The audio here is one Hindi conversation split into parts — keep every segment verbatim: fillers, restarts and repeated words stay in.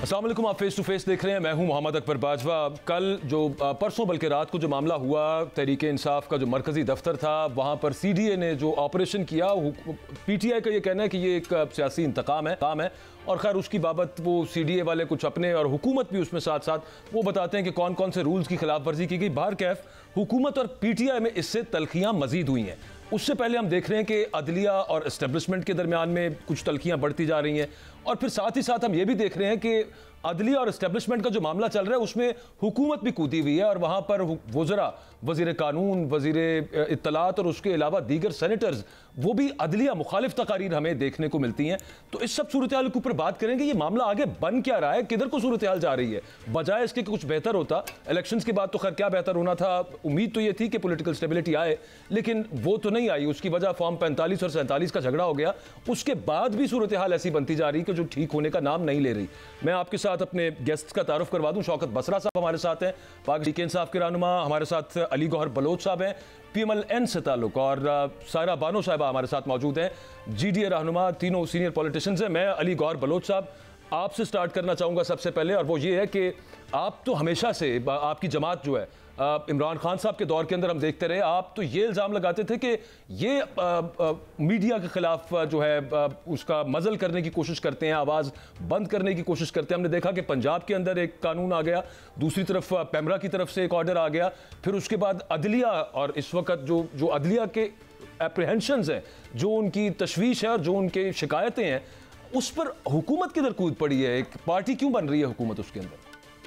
अस्सलाम वालेकुम, आप फेस टू फेस देख रहे हैं। मैं हूं मोहम्मद अकबर बाजवा। कल जो परसों बल्कि रात को जो मामला हुआ, तहरीक इंसाफ का जो मरकज़ी दफ्तर था वहां पर सी डी ए ने जो ऑपरेशन किया, पी टी आई का ये कहना है कि ये एक सियासी इंतकाम है काम है और खैर उसकी बाबत वो सी डी ए वाले कुछ अपने और हुकूमत भी उसमें साथ साथ वो बताते हैं कि कौन कौन से रूल्स की खिलाफ वर्जी की गई। बाहर कैफ हुकूमत और पी टी आई में इससे तलखियाँ मजीद हुई हैं। उससे पहले हम देख रहे हैं कि अदलिया और इस्टेब्लिशमेंट के दरमियान में कुछ तलखियाँ बढ़ती जा रही हैं और फिर साथ ही साथ हम ये भी देख रहे हैं कि अदलिया और इस्टेब्लिशमेंट का जो मामला चल रहा है उसमें हुकूमत भी कूदी हुई है और वहाँ पर वज़रा, वज़ीर कानून, वज़ीर इत्तलात और उसके अलावा दीगर सेनेटर्स वो भी अदलिया मुखालिफ तकारीर हमें देखने को मिलती हैं। तो इस सब सूरत हाल के ऊपर बात करेंगे। ये मामला आगे बन क्या रहा है, किधर को सूरत हाल जा रही है, बजाय इसके कुछ बेहतर होता। इलेक्शंस के बाद तो खैर क्या बेहतर होना था, उम्मीद तो ये थी कि पॉलिटिकल स्टेबिलिटी आए, लेकिन वो तो नहीं आई। उसकी वजह फॉर्म पैंतालीस और सैंतालीस का झगड़ा हो गया। उसके बाद भी सूरत हाल ऐसी बनती जा रही कि जो ठीक होने का नाम नहीं ले रही। मैं आपके साथ अपने गेस्ट का तारुफ करवा दूं। शौकत बसरा साहब हमारे साथ हैं, पाक डी के इंसाफ के रहनुमा। हमारे साथ अली गौहर बलोच साहब हैं पी एम एल एन से ताल्लुक, और सायरा बानो साहिबा हमारे साथ मौजूद हैं, जी डी ए रहनुमा। तीनों सीनियर पॉलिटिशियंस हैं। मैं अली गौहर बलोच साहब आपसे स्टार्ट करना चाहूँगा सबसे पहले, और वो ये है कि आप तो हमेशा से, आपकी जमात जो है इमरान खान साहब के दौर के अंदर हम देखते रहे, आप तो ये इल्ज़ाम लगाते थे कि ये आ, आ, मीडिया के ख़िलाफ़ जो है आ, उसका मज़ल करने की कोशिश करते हैं, आवाज़ बंद करने की कोशिश करते हैं। हमने देखा कि पंजाब के अंदर एक कानून आ गया, दूसरी तरफ पैमरा की तरफ से एक ऑर्डर आ गया, फिर उसके बाद अदलिया और इस वक्त जो जो अदलिया के एप्रीहेंशंस हैं, जो उनकी तशवीश है और जो उनके शिकायतें हैं, उस पर हुकूमत किधर कूद पड़ी है? एक पार्टी क्यों बन रही है हुकूमत उसके अंदर?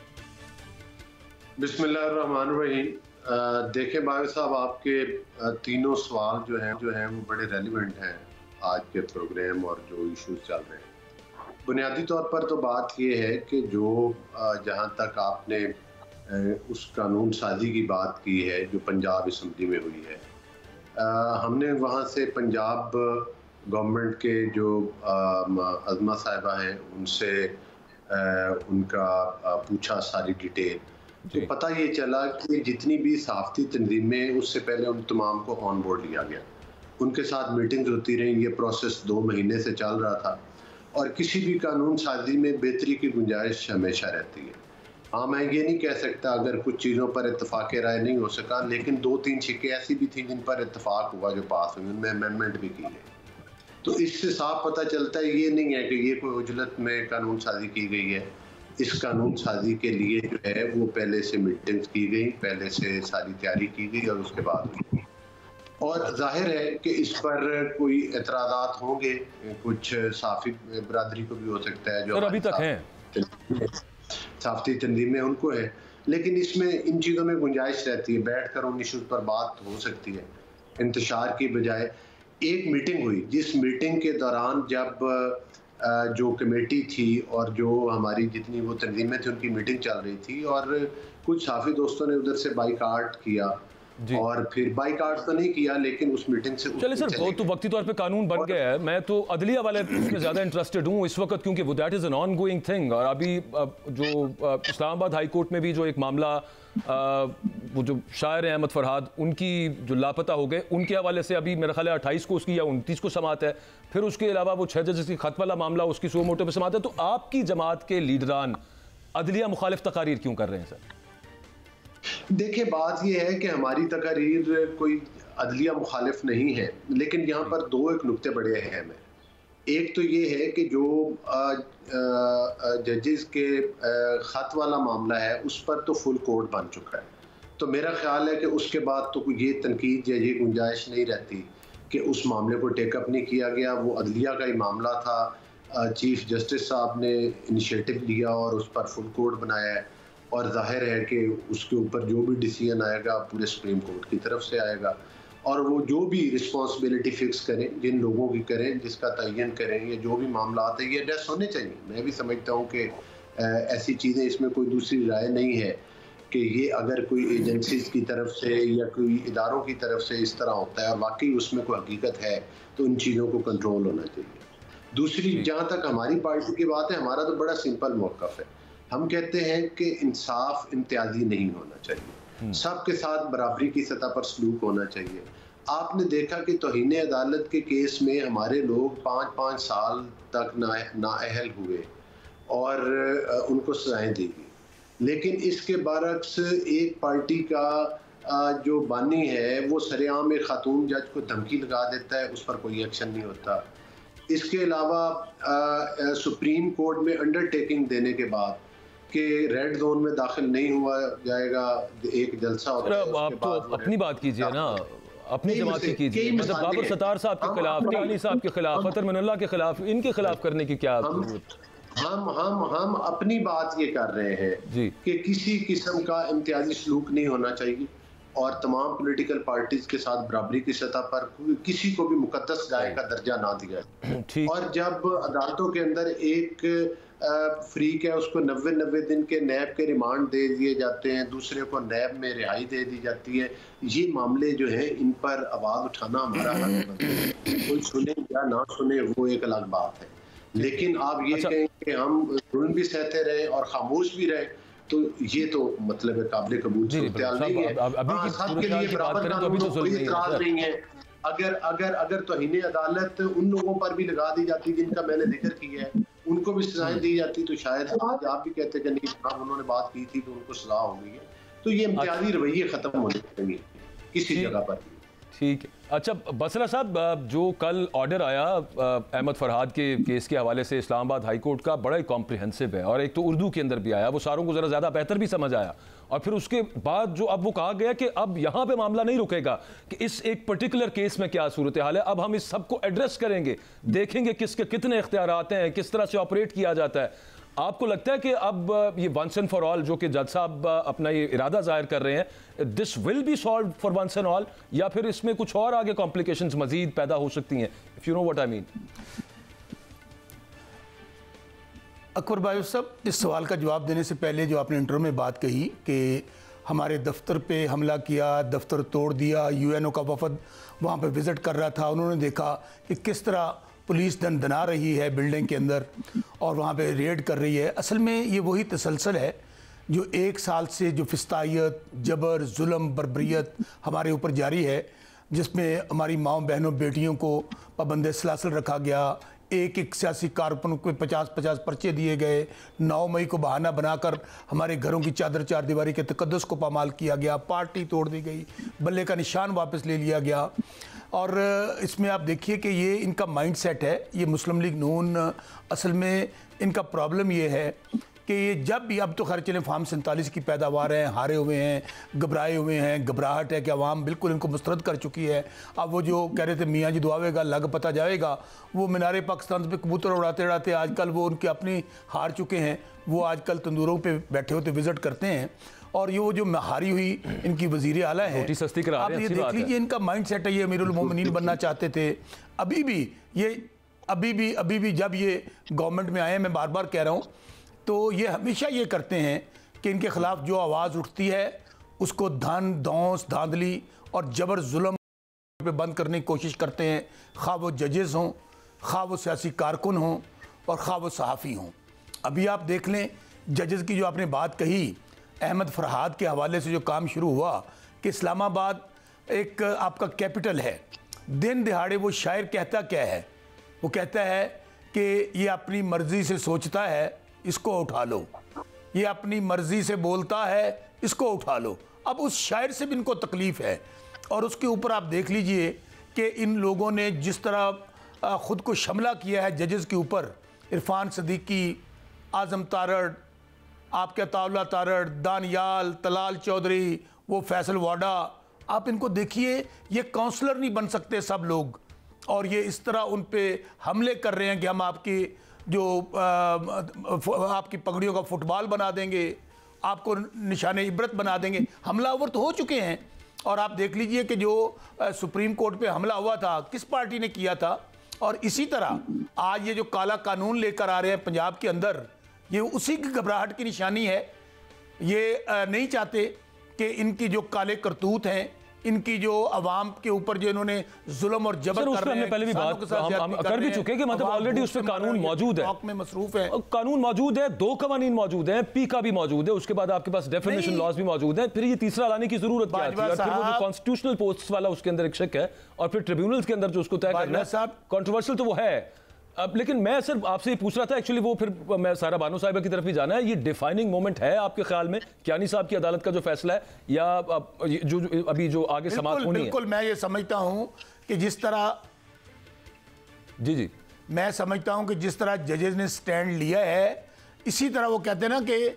बिस्मिल्लाहिर्रहमानिर्रहीम। देखें भाई साहब, आपके तीनों सवाल जो हैं जो हैं वो बड़े रेलिवेंट हैं आज के प्रोग्राम और जो इश्यूज चल रहे हैं। बुनियादी तौर पर तो बात ये है कि जो जहाँ तक आपने उस कानून साजी की बात की है जो पंजाब असम्बली में हुई है, हमने वहाँ से पंजाब गवर्नमेंट के जो अज़मा साहिबा हैं उनसे उनका पूछा सारी डिटेल, तो पता ये चला कि जितनी भी सहाफ़ती तंजीमें, उससे पहले उन तमाम को ऑन बोर्ड लिया गया, उनके साथ मीटिंग्स होती रही। ये प्रोसेस दो महीने से चल रहा था और किसी भी कानून साजी में बेहतरी की गुंजाइश हमेशा रहती है। हाँ, मैं ये नहीं कह सकता अगर कुछ चीज़ों पर इत्तफाक राय नहीं हो सका, लेकिन दो तीन शिक्के ऐसी भी थी जिन पर इत्तफाक हुआ जो पास हुई, उनमें अमेंडमेंट भी की गई। तो इससे साफ पता चलता है ये नहीं है कि ये कोई उजलत में कानून साजी की गई है। इस कानून साजी के लिए जो है वो पहले से मीटिंग्स की गई, पहले से सारी तैयारी की गई और उसके बाद हुई। और जाहिर है कि इस पर कोई एतराज़ात होंगे, कुछ साफ़ी बरादरी को भी हो सकता है जो अभी तक हैं साफ़ती तंजीमें उनको है, लेकिन इसमें इन चीज़ों में गुंजाइश रहती है, बैठ कर उन इशूज़ पर बात हो सकती है इंतशार की बजाय। एक मीटिंग हुई, जिस मीटिंग के दौरान जब जो कमेटी थी और जो हमारी जितनी वो तंजीमें थी उनकी मीटिंग चल रही थी और कुछ साफ़ी दोस्तों ने उधर से बाइकाट किया और फिर बाइकाट तो नहीं किया लेकिन उस मीटिंग से चले सर, वो तो वक्ती तौर पे कानून बन गया है। मैं तो अदलिया वाले में ज़्यादा इंटरेस्टेड हूँ इस वक्त, क्योंकि वो that is an ongoing thing. और अभी जो इस्लामाबाद हाई कोर्ट में भी जो एक मामला, वो जो शायर अहमद फरहाद, उनकी जो लापता हो गए, उनके हवाले से अभी मेरा ख्याल है अट्ठाईस को उसकी या उनतीस को समात है। फिर उसके अलावा वो छः जजेस की खत वाला मामला, उसकी सो मोटो पे समात है। तो आपकी जमात के लीडरान अदलिया मुखालिफ तकारीर क्यों कर रहे हैं सर? देखिए, बात यह है कि हमारी तकारीर कोई अदलिया मुखालिफ नहीं है, लेकिन यहाँ पर दो एक नुक्ते बड़े अहम हैं। एक तो ये है कि जो जजेस के आ, ख़त वाला मामला है उस पर तो फुल कोर्ट बन चुका है, तो मेरा ख्याल है कि उसके बाद तो कोई ये तनकीद या ये गुंजाइश नहीं रहती कि उस मामले को टेकअप नहीं किया गया। वो अदलिया का ही मामला था, चीफ जस्टिस साहब ने इनिशिएटिव लिया और उस पर फुल कोर्ट बनाया है और जाहिर है कि उसके ऊपर जो भी डिसीजन आएगा पूरे सुप्रीम कोर्ट की तरफ से आएगा और वो जो भी रिस्पॉन्सिबिलिटी फिक्स करें, जिन लोगों की करें, जिसका तयन करें, ये जो भी मामला आता है ये एड्रेस होने चाहिए। मैं भी समझता हूँ कि ऐसी चीज़ें, इसमें कोई दूसरी राय नहीं है कि ये अगर कोई एजेंसीज की तरफ से या कोई इदारों की तरफ से इस तरह होता है और वाकई उसमें कोई हकीकत है तो इन चीज़ों को कंट्रोल होना चाहिए। दूसरी, जहाँ तक हमारी पार्टी की बात है, हमारा तो बड़ा सिंपल मौक़िफ़ है। हम कहते हैं कि इंसाफ इम्तियाजी नहीं होना चाहिए, सबके साथ बराबरी की सतह पर सलूक होना चाहिए। आपने देखा कि तौहीन अदालत के केस में हमारे लोग पाँच पाँच साल तक ना नाअहल हुए और उनको सजाएं देगी। लेकिन इसके बरक्स एक पार्टी का जो बानी है वो सरेआम एक खातून जज को धमकी लगा देता है, उस पर कोई एक्शन नहीं होता। इसके अलावा सुप्रीम कोर्ट में अंडरटेकिंग देने के बाद कि रेड जोन में दाखिल नहीं हुआ जाएगा, एक जलसा होता है। आप तो अपनी बात कीजिए ना, अपनी जमात की कीजिए। मतलब बाबर सत्तार साहब के खिलाफ, टियानी साहब के खिलाफ, अतर मनल्ला के खिलाफ, इनके खिलाफ करने की क्या जरूरत? हम हम हम अपनी बात ये कर रहे हैं कि किसी किस्म का इम्तियाजी सलूक नहीं होना चाहिए और तमाम पॉलिटिकल पार्टीज के साथ बराबरी की सतह पर किसी को भी मुकद्दस गाय का दर्जा ना दिया जाए। और जब अदालतों के अंदर एक फ्रीक है उसको नब्बे नब्बे दिन के नैब के रिमांड दे दिए जाते हैं, दूसरे को नैब में रिहाई दे दी जाती है, ये मामले जो है इन पर आवाज़ उठाना हमारा हक है। कोई सुने या ना सुने वो एक अलग बात है, लेकिन आप ये अच्छा। कहें कि हम जुल्म भी सहते रहे और खामोश भी रहे, तो ये तो मतलब काबिल कबूल सूरत-ए-हाल नहीं है। हाँ, सबके लिए बराबर कानून तो कोई इतराज नहीं है। अगर अगर अगर तौहीन अदालत उन लोगों पर भी लगा दी जाती जिनका मैंने जिक्र किया है, उनको भी सजाएं दी जाती, तो शायद आज आप भी कहते कि नहीं साहब उन्होंने बात की थी तो उनको सजा हो गई है। तो ये इम्तियाजी रवैये खत्म होने चाहिए किसी जगह पर। ठीक है। अच्छा बसरा साहब, जो कल ऑर्डर आया अहमद फरहाद के केस के हवाले से इस्लामाबाद हाई कोर्ट का, बड़ा ही कॉम्प्रिहेंसिव है और एक तो उर्दू के अंदर भी आया, वो सारों को ज़रा ज़्यादा बेहतर भी समझ आया। और फिर उसके बाद जो अब वो कहा गया कि अब यहाँ पे मामला नहीं रुकेगा कि इस एक पर्टिकुलर केस में क्या सूरत हाल है, अब हम इस सबको एड्रेस करेंगे, देखेंगे किसके कितने इख्तियारात हैं, किस तरह से ऑपरेट किया जाता है। आपको लगता है कि अब ये वंस एंड फॉर ऑल जो कि जज साहब अपना ये इरादा जाहिर कर रहे हैं, this will be solve for once and all, या फिर इसमें कुछ और आगे कॉम्प्लिकेशंस मजीद पैदा हो सकती हैं? If you know what I mean. Akbar भाई साहब, इस सवाल का जवाब देने से पहले जो आपने इंटरव्यू में बात कही कि हमारे दफ्तर पे हमला किया, दफ्तर तोड़ दिया, यूएनओ का वफद वहाँ पे विज़िट कर रहा था, उन्होंने देखा कि किस तरह पुलिस दन दना रही है बिल्डिंग के अंदर और वहाँ पे रेड कर रही है। असल में ये वही तसलसल है जो एक साल से जो फिस्तायत, जबर, जुल्म, बर्बरियत हमारे ऊपर जारी है, जिसमें हमारी माँओं बहनों बेटियों को पाबंद सलासल रखा गया, एक एक सियासी कारकुन को पचास पचास पर्चे दिए गए, नौ मई को बहाना बनाकर हमारे घरों की चादर चार दीवारी के तकद्दुस को पामाल किया गया, पार्टी तोड़ दी गई, बल्ले का निशान वापस ले लिया गया। और इसमें आप देखिए कि ये इनका माइंडसेट है, ये मुस्लिम लीग नून असल में इनका प्रॉब्लम ये है कि ये जब भी, अब तो खैर चलें फार्म सैंतालीस की पैदावार हैं, हारे हुए हैं, घबराए हुए हैं, घबराहट है कि अवाम बिल्कुल इनको मुस्तरद कर चुकी है। अब वो जो कह रहे थे मियाँ जी दुआवेगा लग पता जाएगा, वो मीनारे पाकिस्तान पे कबूतर उड़ाते उड़ाते आजकल वो उनके अपनी हार चुके हैं, वो आजकल तंदूरों पे बैठे होते विज़िट करते हैं। और ये वो जो हारी हुई इनकी वज़ीर आला है, आप ये देख लीजिए इनका माइंड सेट है, ये अमीरुल मोमिनीन बनना चाहते थे। अभी भी ये अभी भी अभी भी जब ये गवर्नमेंट में आए हैं, मैं बार बार कह रहा हूँ, तो ये हमेशा ये करते हैं कि इनके ख़िलाफ़ जो आवाज़ उठती है उसको धन दौंस धांधली और जबर जुल्म पे बंद करने की कोशिश करते हैं, खा वो जजेस हों, खा वो सियासी कारकुन हों और खा वो सहाफ़ी हों। अभी आप देख लें जजेस की जो आपने बात कही, अहमद फरहाद के हवाले से जो काम शुरू हुआ कि इस्लामाबाद एक आपका कैपिटल है, दिन दिहाड़े वो शायर कहता क्या है, वो कहता है कि ये अपनी मर्ज़ी से सोचता है, इसको उठा लो, ये अपनी मर्ज़ी से बोलता है, इसको उठा लो। अब उस शायर से भी इनको तकलीफ़ है। और उसके ऊपर आप देख लीजिए कि इन लोगों ने जिस तरह ख़ुद को शमला किया है जजेस के ऊपर, इरफान सदीकी, आज़म तारड़, आपके तावला तारड़, दानियाल, तलाल चौधरी, वो फैसल वाडा, आप इनको देखिए, ये काउंसलर नहीं बन सकते सब लोग, और ये इस तरह उन पे हमले कर रहे हैं कि हम आपकी जो आ, आपकी पगड़ियों का फुटबॉल बना देंगे, आपको निशाने इबरत बना देंगे। हमलावर तो हो चुके हैं। और आप देख लीजिए कि जो आ, सुप्रीम कोर्ट पे हमला हुआ था, किस पार्टी ने किया था। और इसी तरह आज ये जो काला कानून लेकर आ रहे हैं पंजाब के अंदर, ये उसी की घबराहट की निशानी है। ये नहीं चाहते कि इनकी जो काले करतूत हैं, इनकी जो अवाम के ऊपर जो इन्होंने जुल्म और जबर कर रहे हैं, पहले भी बात हम, हम कर भी चुके कि मतलब ऑलरेडी उस पर कानून मौजूद है, में मसरूफ है, कानून मौजूद है, दो कवानीन मौजूद हैं, पी का भी मौजूद है, उसके बाद आपके पास डेफिनेशन लॉज भी मौजूद है, फिर ये तीसरा लाने की जरूरत क्या थी? और फिर वो जो कॉन्स्टिट्यूशनल पोस्ट वाला उसके अंदर एक शक है, और फिर ट्रिब्यूनल्स के अंदर जो उसको तय करना है, कंट्रोवर्शियल तो वो है। अब लेकिन मैं सिर्फ आपसे ये पूछ रहा था एक्चुअली, वो फिर मैं सारा बानो साहिबा की तरफ भी जाना है, ये डिफाइनिंग मोमेंट है आपके ख्याल में कियानी साहब की अदालत का जो फैसला है, या जो, जो अभी जो आगे समाप्त होनी है? बिल्कुल, मैं ये समझता हूं कि जिस तरह जी जी मैं समझता हूं कि जिस तरह जजेस ने स्टैंड लिया है, इसी तरह वो कहते हैं ना कि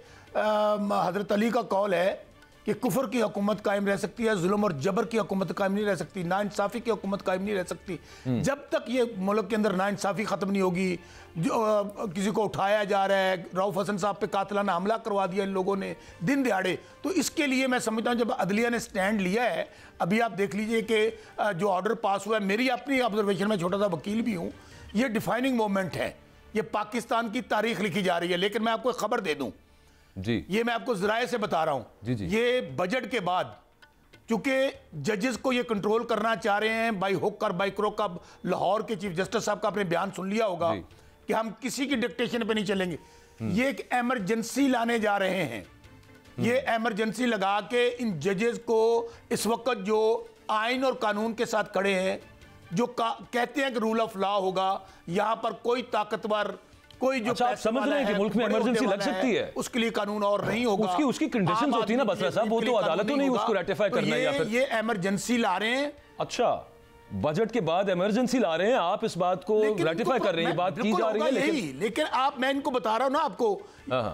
हजरत अली का कौल है कि कुफर की हुकूमत कायम रह सकती है, जुल्म और जबर की हुकूमत कायम नहीं रह सकती, नाइंसाफ़ी की हुकूमत कायम नहीं रह सकती। जब तक ये मुल्क के अंदर नाइंसाफ़ी ख़त्म नहीं होगी, जो आ, किसी को उठाया जा रहा है, रऊफ हसन साहब पे कातिलाना हमला करवा दिया इन लोगों ने दिन दिहाड़े, तो इसके लिए मैं समझता हूँ जब अदलिया ने स्टैंड लिया है, अभी आप देख लीजिए कि जो ऑर्डर पास हुआ है, मेरी अपनी ऑब्जर्वेशन में, छोटा सा वकील भी हूँ, ये डिफाइनिंग मोमेंट है, ये पाकिस्तान की तारीख लिखी जा रही है। लेकिन मैं आपको खबर दे दूँ जी, ये मैं आपको ज़राए से बता रहा हूं, जी जी। ये बजट के बाद, क्योंकि जजेस को ये कंट्रोल करना चाह रहे हैं बाई हुक और बाई क्रोक। का लाहौर के चीफ जस्टिस साहब का आपने बयान सुन लिया होगा कि हम किसी की डिक्टेशन पे नहीं चलेंगे। ये एक एमरजेंसी लाने जा रहे हैं, ये एमरजेंसी लगा के इन जजेस को इस वक्त जो आइन और कानून के साथ खड़े हैं, जो कहते हैं कि रूल ऑफ लॉ होगा, यहां पर कोई ताकतवर, कोई जो अच्छा, आप समझ रहे हैं कि मुल्क में इमरजेंसी लग सकती है, उसके लिए कानून और नहीं होगा, उसकी उसकी कंडीशंस होती है ना बसरा साहब, वो तो अदालतों ने उसको रेटिफाई करना है, या फिर ये इमरजेंसी ला रहे हैं। अच्छा, बजट के बाद इमरजेंसी ला रहे हैं, आप इस बात को रेटिफाई कर रहे हैं, बात की जा रही है, लेकिन लेकिन आप, मैं इनको बता रहा हूं ना आपको। हाँ,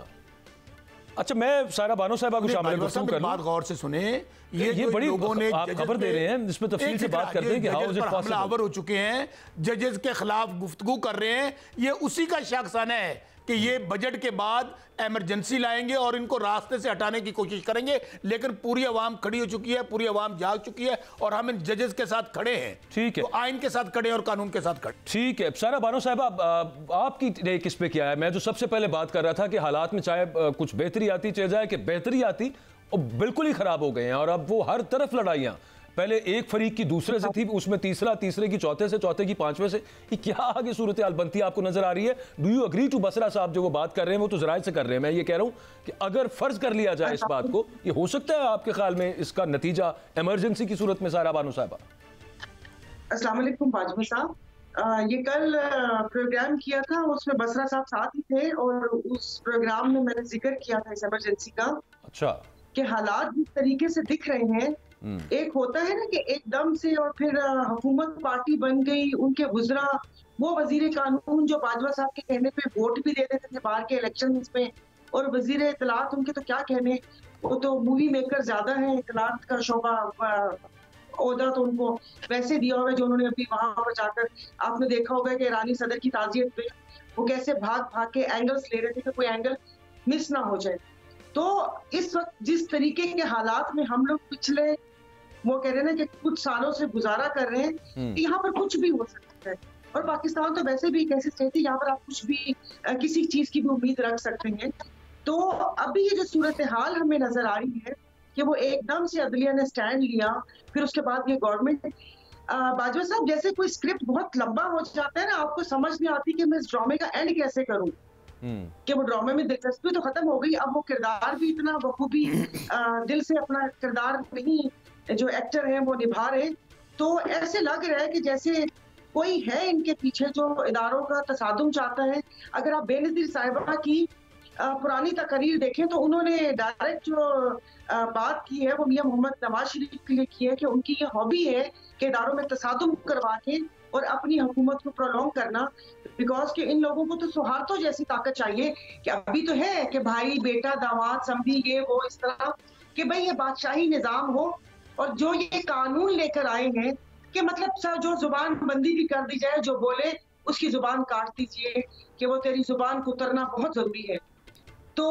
अच्छा, मैं सारा बानो साहबा को शामिल गुफ्तगू कर लूं, बात गौर से सुने। ये ये बड़ी लोगों ने आप खबर दे रहे हैं, इसमें तफसील से बात करते हैं कि हाउ इज इट पॉसिबल, हमलावर हो चुके हैं, जजेस के खिलाफ गुफ्तगू कर रहे हैं, ये उसी का शख्साना है कि ये बजट के बाद इमरजेंसी लाएंगे और इनको रास्ते से हटाने की कोशिश करेंगे। लेकिन पूरी आवाम खड़ी हो चुकी है, पूरी आवाम जाग चुकी है, और हम इन जजेस के साथ खड़े हैं। ठीक है, तो आइन के साथ खड़े और कानून के साथ खड़े। ठीक है सारा बानो साहब, आप, आपकी रे किस पे क्या है? मैं जो सबसे पहले बात कर रहा था कि हालात में चाहे कुछ बेहतरी आती, चाहे जाए कि बेहतरी आती, और बिल्कुल ही खराब हो गए हैं, और अब वो हर तरफ लड़ाइयाँ, पहले एक फरीक की दूसरे से थी, उसमें तीसरा, तीसरे की चौथे से, चौथे की पांचवें से, ये क्या आगे सूरत हाल बनती है आपको नजर आ रही है? Do you agree to Basra साहब जो वो बात कर रहे हैं, वो तो जराए से कर रहे हैं, मैं ये कह रहा हूं कि अगर फर्ज कर लिया जाए इस बात को, ये हो सकता है आपके ख्याल में इसका नतीजा इमरजेंसी की सूरत में? सारा बानो साहबा, अस्सलाम वालेकुम बाजमी साहब, ये कल प्रोग्राम किया था, उसमें बसरा साहब साथ ही थे, और उस प्रोग्राम में मैंने जिक्र किया था इस इमरजेंसी का। अच्छा, कि हालात जिस तरीके से दिख रहे हैं, एक होता है ना कि एकदम से और फिर हुकूमत पार्टी बन गई, उनके गुजरा वो वजीर कानून जो बाजवा साहब के कहने पे वोट भी दे देते थे बाहर के इलेक्शंस में, और वजीर इत्तलात उनके तो क्या कहने, वो तो मूवी मेकर ज्यादा है, इत्तलात का शोबा ओहदा तो उनको वैसे दिया हुआ है, जो उन्होंने अभी वहां पर जाकर, आपने देखा होगा कि ईरानी सदर की ताजियत पे वो कैसे भाग भाग के एंगल्स ले रहे थे कि कोई एंगल मिस ना हो जाए। तो इस वक्त जिस तरीके के हालात में हम लोग पिछले, वो कह रहे हैं ना कि कुछ सालों से गुजारा कर रहे हैं, यहाँ पर कुछ भी हो सकता है, और पाकिस्तान तो वैसे भी एक ऐसी स्टेट है यहाँ पर आप कुछ भी किसी चीज की भी उम्मीद रख सकते हैं। तो अभी ये जो सूरत हाल हमें नजर आ रही है कि वो एकदम से अदलिया ने स्टैंड लिया, फिर उसके बाद ये गवर्नमेंट, बाजवा साहब जैसे कोई स्क्रिप्ट बहुत लंबा हो जाता है ना, आपको समझ नहीं आती कि मैं इस ड्रामे का एंड कैसे करूं, कि वो ड्रामे में दिलचस्पी तो खत्म हो गई, अब वो किरदार भी इतना बखूबी दिल से अपना किरदार नहीं, जो एक्टर हैं वो निभा रहे, तो ऐसे लग रहा है कि जैसे कोई है इनके पीछे जो इदारों का तसादुम चाहता है। अगर आप बेनज़ीर साहिबा की पुरानी तकरीर देखें तो उन्होंने डायरेक्ट जो बात की है वो मियां मोहम्मद नवाज शरीफ के लिए की है कि उनकी ये हॉबी है कि इदारों में तसादुम करवा के और अपनी हुकूमत को प्रोलॉन्ग करना, बिकॉज कि इन लोगों को तो सौहार्दों जैसी ताकत चाहिए कि अभी तो है कि भाई बेटा दामाद समझी ये वो इस तरह कि भाई ये बादशाही निजाम हो, और जो ये कानून लेकर आए हैं कि मतलब सर जो जुबान बंदी भी कर दी जाए, जो बोले उसकी जुबान काट दीजिए, कि वो तेरी जुबान को उतरना बहुत जरूरी है। तो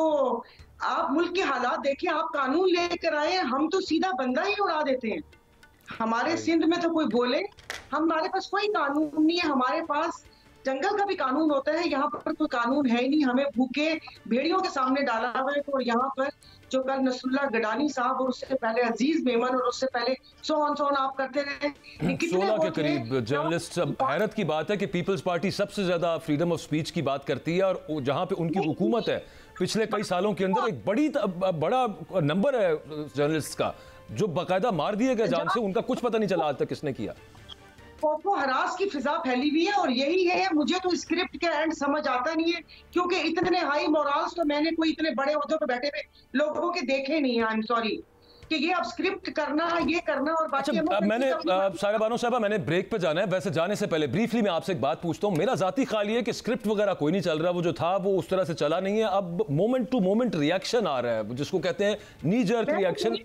आप मुल्क के हालात देखिए, आप कानून लेकर आए, हम तो सीधा बंदा ही उड़ा देते हैं। हमारे सिंध में तो कोई बोले, हमारे पास कोई कानून नहीं है, हमारे पास जंगल का भी कानून होता है, यहाँ पर कोई कानून है ही नहीं, हमें भूखे भेड़ियों के सामने डाला हुआ है। और यहाँ पर जो कल नसरुल्लाह गडानी साहब और उससे पहले अजीज मेमन और उससे पहले सोन सोन आप करते रहे, सोलह के करीब जर्नलिस्ट। हैरत की बात है कि पीपल्स पार्टी सबसे ज्यादा फ्रीडम ऑफ स्पीच की बात करती है, और जहाँ पे उनकी हुकूमत है पिछले कई सालों के अंदर एक बड़ी बड़ा नंबर है जर्नलिस्ट का जो बाकायदा मार दिए गए जान से, उनका कुछ पता नहीं चला आज तक किसने किया। खौफो हरास की फिजा फैली हुई है और यही है। मुझे तो स्क्रिप्ट के एंड समझ आता नहीं है, क्योंकि इतने हाई मोरल्स तो मैंने कोई इतने बड़े ओहदों पे बैठे हुए लोगों के देखे नहीं है। आई एम सॉरी कि ये अब स्क्रिप्ट करना, ये करना और बाकी। अच्छा, मैंने सारा बानो साहबा मैंने ब्रेक पे जाना है, वैसे जाने से पहले ब्रीफली मैं आपसे एक बात पूछता हूँ। मेरा जाती ख्याल ये है कि स्क्रिप्ट वगैरह कोई नहीं चल रहा, वो जो था वो उस तरह से चला नहीं है। अब मोमेंट टू मोमेंट रिएक्शन आ रहा है, जिसको कहते हैं नी जर्क रिएक्शन।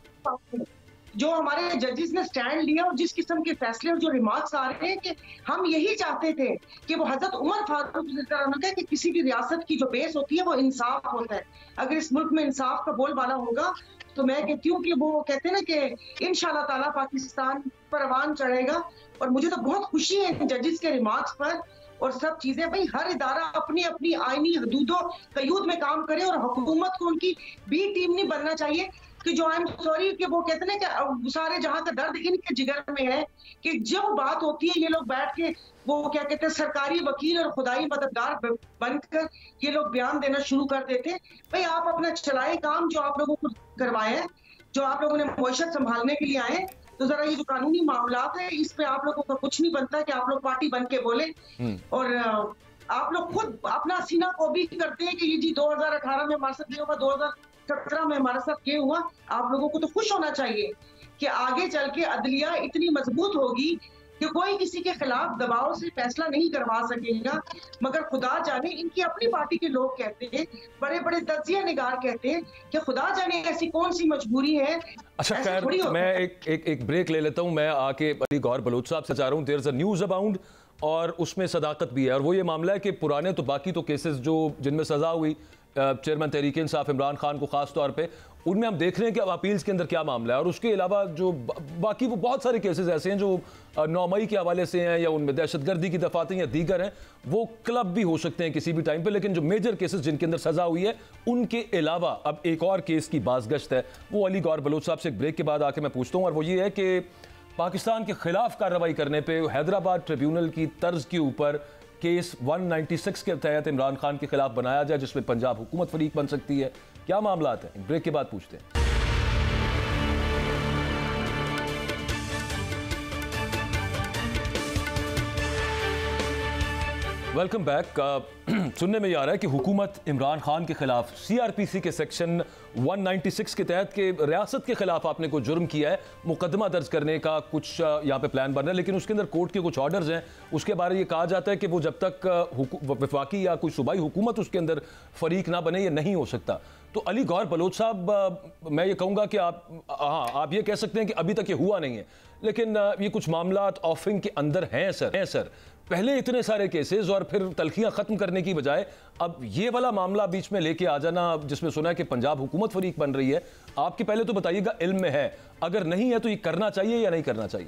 जो हमारे जजेस ने स्टैंड लिया और जिस किस्म के फैसले और जो रिमार्क्स आ रहे हैं कि हम यही चाहते थे कि वो हजरत उमर फारूक ने कि किसी भी रियासत की जो बेस होती है वो इंसाफ होता है। अगर इस मुल्क में इंसाफ का बोलबाला होगा तो मैं कहती हूँ कि वो कहते हैं ना कि इंशाल्लाह ताला पाकिस्तान परवान चढ़ेगा। और मुझे तो बहुत खुशी है जजेस के रिमार्क्स पर और सब चीजें। भाई हर इदारा अपनी अपनी आईनी हदूदों कयूद में काम करे और हुकूमत को उनकी बी टीम नहीं बनना चाहिए कि जो आई एम सॉरी कि वो कहते हैं कि सारे जहां का दर्द इनके जिगर में है कि जब बात होती है ये लोग बैठ के वो क्या कहते हैं सरकारी वकील और खुदाई मददगार बनकर ये लोग बयान देना शुरू कर देते हैं। भाई आप अपना चलाए काम जो आप लोगों को करवाए हैं, जो आप लोगों ने मईशत संभालने के लिए आए, तो जरा ये जो कानूनी मामलात है इस पे आप लोगों का कुछ नहीं बनता कि आप लोग पार्टी बन के बोले। और आप लोग खुद अपना सीना को भी करते हैं कि ये जी दो हजार अठारह में हमारे साथ ये हुआ, दो हजार सत्रह में हमारे साथ ये हुआ। आप लोगों को तो खुश होना चाहिए कि आगे चल के अदलिया इतनी मजबूत होगी कि कोई किसी के खिलाफ दबाव से फैसला नहीं करवा सकेगा। मगर खुदा जाने इनकी अपनी पार्टी के लोग कहते हैं, बड़े बड़े तजिया निगार कहते हैं कि खुदा जाने ऐसी कौन सी मजबूरी है। अच्छा खैर, मैं एक एक एक ब्रेक ले लेता हूं। मैं आके अली गौहर बलोच साहब से चाह रहा हूं, there is a news abound और उसमें सदाकत भी है। और वो ये मामला है कि पुराने तो बाकी तो केसेस जो जिनमें सजा हुई चेयरमैन तहरीक इंसाफ इमरान खान को खास तौर पे, उनमें हम देख रहे हैं कि अब अपील्स के अंदर क्या मामला है। और उसके अलावा जो बाकी वो बहुत सारे केसेस ऐसे हैं जो नौ मई के हवाले से हैं या उनमें दहशतगर्दी की दफातें या दीगर हैं, वो क्लब भी हो सकते हैं किसी भी टाइम पे। लेकिन जो मेजर केसेस जिनके अंदर सजा हुई है उनके अलावा अब एक और केस की बाज़गश्त है। वो अली गौहर बलोच साहब से एक ब्रेक के बाद आके मैं पूछता हूँ, और वो ये है कि पाकिस्तान के खिलाफ कार्रवाई करने पर हैदराबाद ट्रिब्यूनल की तर्ज के ऊपर केस एक सौ छियानवे के तहत इमरान खान के खिलाफ बनाया जाए, जिसमें पंजाब हुकूमत फरीक बन सकती है। क्या मामला है? ब्रेक के बाद पूछते हैं। Welcome back. सुनने में ये आ रहा है कि हुकूमत इमरान खान के खिलाफ सीआरपीसी के सेक्शन एक सौ छियानवे के तहत के रियासत के खिलाफ आपने कोई जुर्म किया है, मुकदमा दर्ज करने का कुछ यहाँ पे प्लान बन रहा है। लेकिन उसके अंदर कोर्ट के कुछ ऑर्डर्स हैं, उसके बारे में ये कहा जाता है कि वो जब तक वफाकी या कोई सूबाई हुकूमत उसके अंदर फरीक ना बने ये नहीं हो सकता। तो अली गौहर बलोच साहब, मैं ये कहूँगा कि आप हाँ आप ये कह सकते हैं कि अभी तक ये हुआ नहीं है, लेकिन ये कुछ मामला ऑफिंग के अंदर हैं सर हैं सर पहले इतने सारे केसेस और फिर तलखियां खत्म करने की बजाय अब ये वाला मामला बीच में लेके आ जाना, जिसमें सुना है कि पंजाब हुकूमत फरीक बन रही है। आपके पहले तो बताइएगा इल्म में है, अगर नहीं है तो ये करना चाहिए या नहीं करना चाहिए?